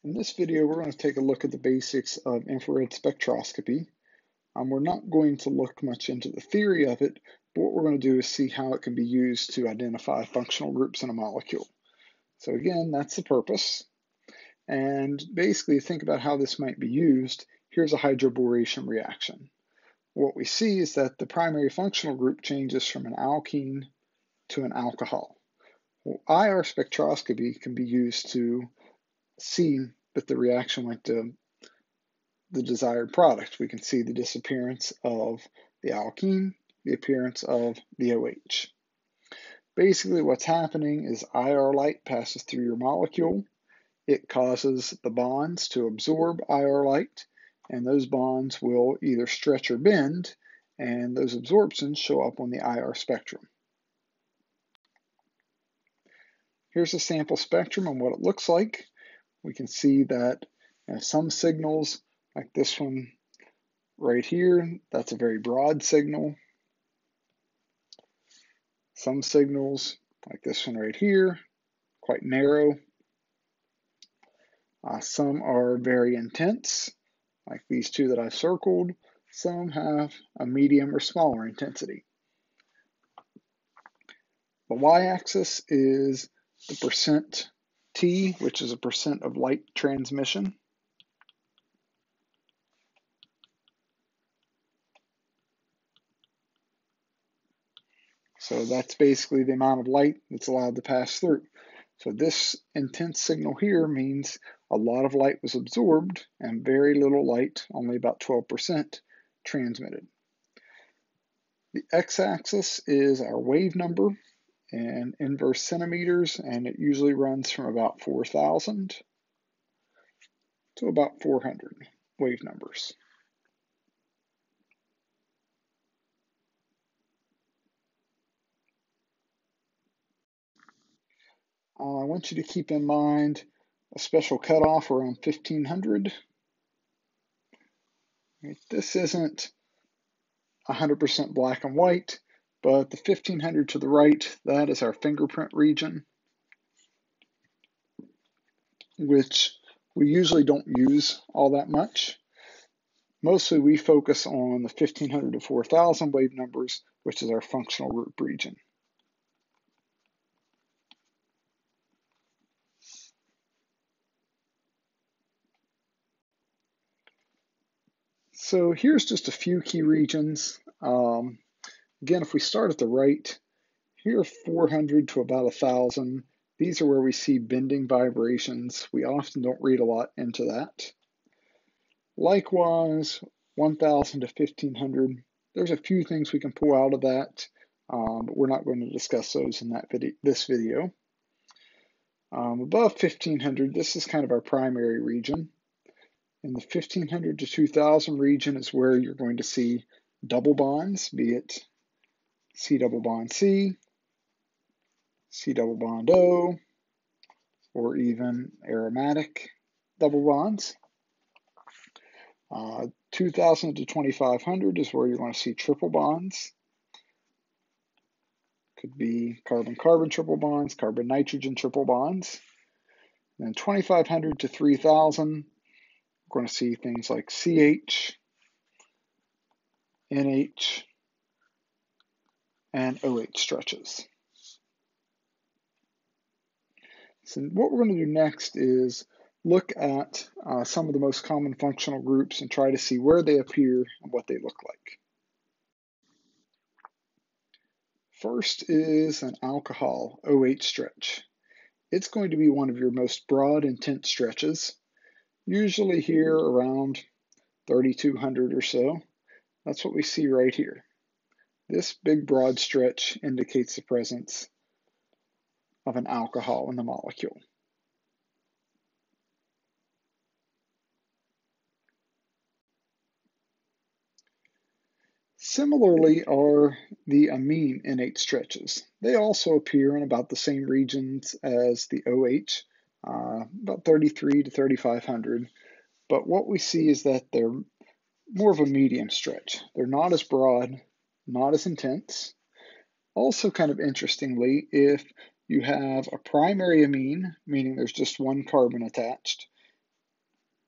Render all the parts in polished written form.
In this video, we're going to take a look at the basics of infrared spectroscopy. We're not going to look much into the theory of it, but what we're going to do is see how it can be used to identify functional groups in a molecule. So again, that's the purpose. And basically, think about how this might be used. Here's a hydroboration reaction. What we see is that the primary functional group changes from an alkene to an alcohol. Well, IR spectroscopy can be used to see that the reaction went to the desired product. We can see the disappearance of the alkene, the appearance of the OH. Basically, what's happening is IR light passes through your molecule. It causes the bonds to absorb IR light, and those bonds will either stretch or bend, and those absorptions show up on the IR spectrum. Here's a sample spectrum and what it looks like. We can see that some signals, like this one right here, that's a very broad signal. Some signals, like this one right here, quite narrow. Some are very intense, like these two that I've circled. Some have a medium or smaller intensity. The y-axis is the percent T, which is a percent of light transmission. So that's basically the amount of light that's allowed to pass through. So this intense signal here means a lot of light was absorbed and very little light, only about 12%, transmitted. The x-axis is our wave number in inverse centimeters, and it usually runs from about 4,000 to about 400 wave numbers. I want you to keep in mind a special cutoff around 1500. This isn't 100% black and white, but the 1500 to the right, that is our fingerprint region, which we usually don't use all that much. Mostly we focus on the 1500 to 4000 wave numbers, which is our functional group region. So here's just a few key regions. Again, if we start at the right, here 400 to about 1000. These are where we see bending vibrations. We often don't read a lot into that. Likewise, 1000 to 1500. There's a few things we can pull out of that, but we're not going to discuss those in this video. Above 1500, this is kind of our primary region. In the 1500 to 2000 region is where you're going to see double bonds, be it C double bond C, C double bond O, or even aromatic double bonds. 2000 to 2500 is where you're going to see triple bonds. Could be carbon-carbon triple bonds, carbon-nitrogen triple bonds. And then 2500 to 3000, we're going to see things like CH, NH, and OH stretches. So what we're going to do next is look at some of the most common functional groups and try to see where they appear and what they look like. First is an alcohol OH stretch. It's going to be one of your most broad, intense stretches, usually here around 3200 or so. That's what we see right here. This big broad stretch indicates the presence of an alcohol in the molecule. Similarly are the amine innate stretches. They also appear in about the same regions as the OH, about 33 to 3500. But what we see is that they're more of a medium stretch. They're not as broad, not as intense. Also, kind of interestingly, if you have a primary amine, meaning there's just one carbon attached,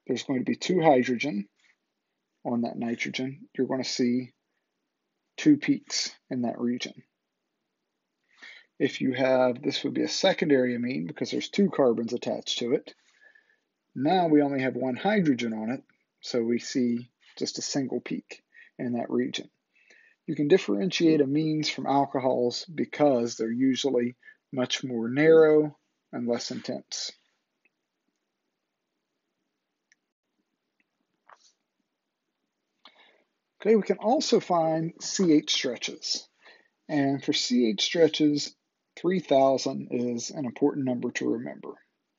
there's going to be 2 hydrogen on that nitrogen, you're going to see 2 peaks in that region. If you have, this would be a secondary amine because there's 2 carbons attached to it. Now we only have 1 hydrogen on it, so we see just a single peak in that region. You can differentiate amines from alcohols because they're usually much more narrow and less intense. Okay, we can also find CH stretches. And for CH stretches, 3000 is an important number to remember.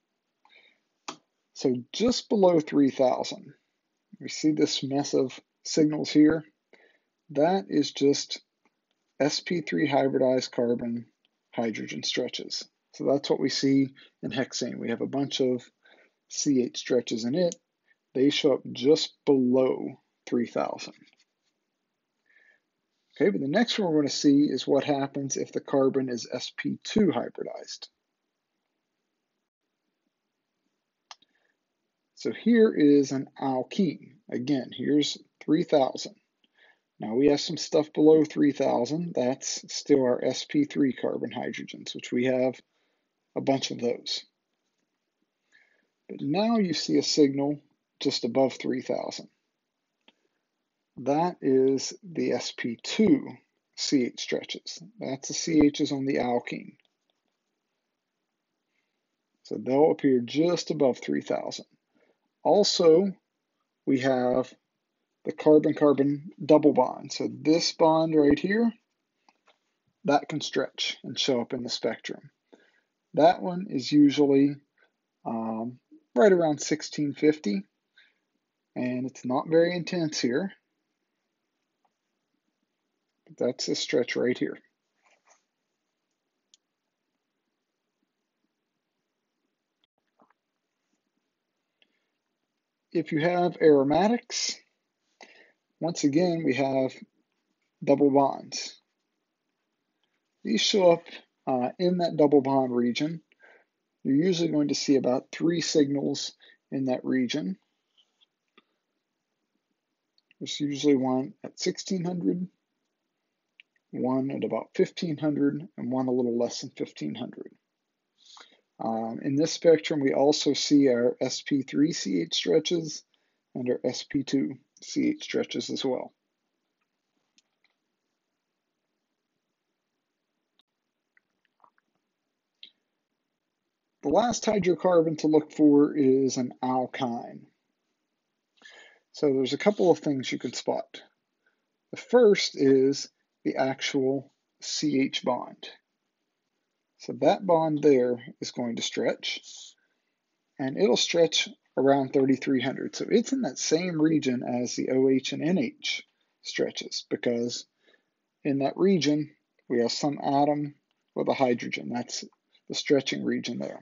So just below 3000, we see this mess of signals here. That is just sp3 hybridized carbon hydrogen stretches. So that's what we see in hexane. We have a bunch of CH stretches in it. They show up just below 3000. Okay, but the next one we're going to see is what happens if the carbon is sp2 hybridized. So here is an alkene. Again, here's 3000. Now we have some stuff below 3000. That's still our sp3 carbon hydrogens, which we have a bunch of those. But now you see a signal just above 3000. That is the sp2 CH stretches. That's the CHs on the alkene. So they'll appear just above 3000. Also, we have the carbon-carbon double bond. So this bond right here, that can stretch and show up in the spectrum. That one is usually right around 1650, and it's not very intense here. But that's the stretch right here. If you have aromatics, once again, we have double bonds. These show up in that double bond region. You're usually going to see about 3 signals in that region. There's usually one at 1600, one at about 1500, and one a little less than 1500. In this spectrum, we also see our sp3 CH stretches and our sp2 CH stretches as well. The last hydrocarbon to look for is an alkyne. So there's a couple of things you can spot. The first is the actual CH bond. So that bond there is going to stretch, and it'll stretch around 3300. So it's in that same region as the OH and NH stretches, because in that region we have some atom with a hydrogen. That's the stretching region there.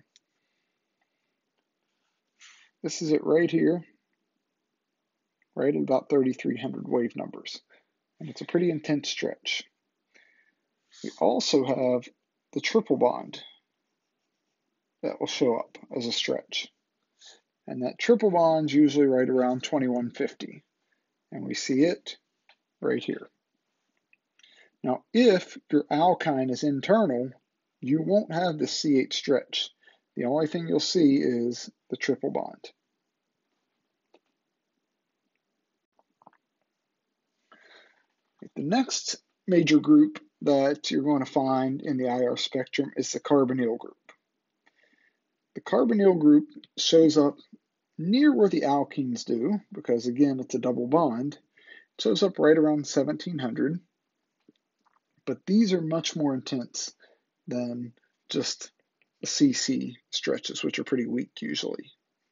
This is it right here, right at about 3300 wave numbers. And it's a pretty intense stretch. We also have the triple bond that will show up as a stretch. And that triple bond's usually right around 2150. And we see it right here. Now, if your alkyne is internal, you won't have the CH stretch. The only thing you'll see is the triple bond. The next major group that you're going to find in the IR spectrum is the carbonyl group. The carbonyl group shows up near where the alkenes do, because again, it's a double bond. It shows up right around 1700, but these are much more intense than just the CC stretches, which are pretty weak usually.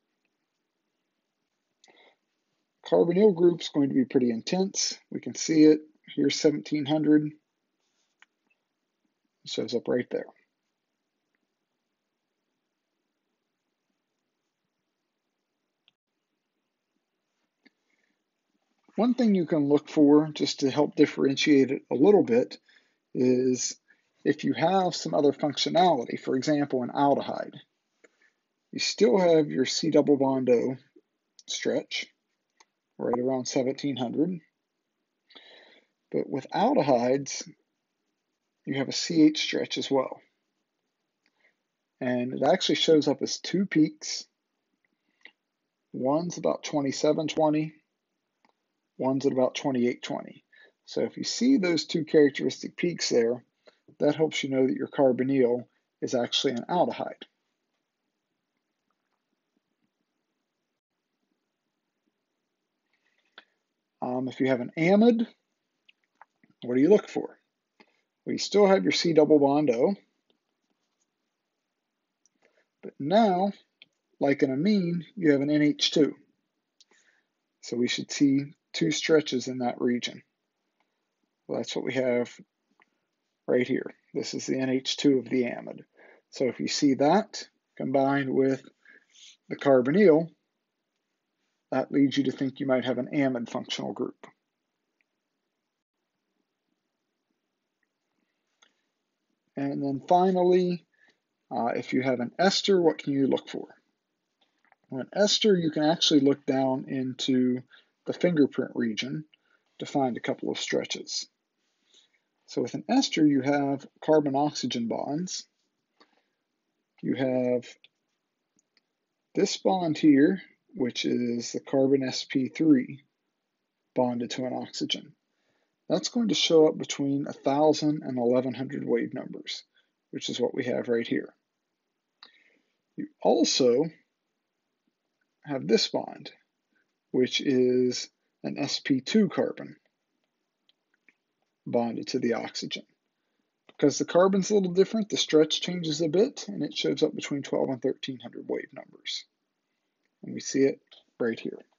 Carbonyl group's going to be pretty intense. We can see it. Here's 1700. It shows up right there. One thing you can look for, just to help differentiate it a little bit, is if you have some other functionality. For example, an aldehyde. You still have your C double bond O stretch, right around 1700. But with aldehydes, you have a CH stretch as well. And it actually shows up as two peaks. One's about 2720, one's at about 2820. So if you see those two characteristic peaks there, that helps you know that your carbonyl is actually an aldehyde. If you have an amide, what do you look for? Well, you still have your C double bond O, but now, like an amine, you have an NH2. So we should see two stretches in that region. Well, that's what we have right here. This is the NH2 of the amide. So if you see that combined with the carbonyl, that leads you to think you might have an amide functional group. And then finally, if you have an ester, what can you look for? Well, an ester, you can actually look down into the fingerprint region to find a couple of stretches. So with an ester, you have carbon-oxygen bonds. You have this bond here, which is the carbon sp3 bonded to an oxygen. That's going to show up between 1,000 and 1,100 wave numbers, which is what we have right here. You also have this bond, which is an sp2 carbon bonded to the oxygen. Because the carbon's a little different, the stretch changes a bit, and it shows up between 12 and 1,300 wave numbers. And we see it right here.